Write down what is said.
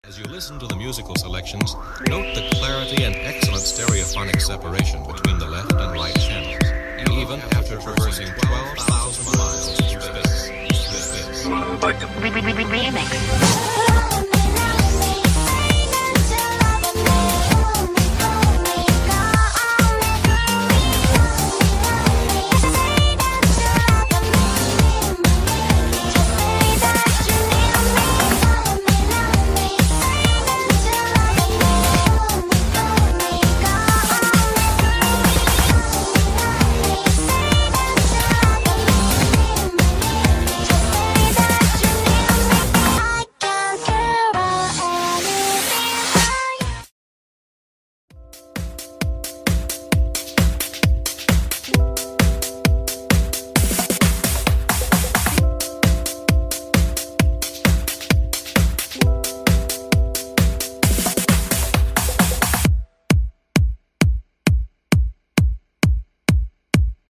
As you listen to the musical selections, note the clarity and excellent stereophonic separation between the left and right channels, even after traversing 12,000 miles through space. Remix.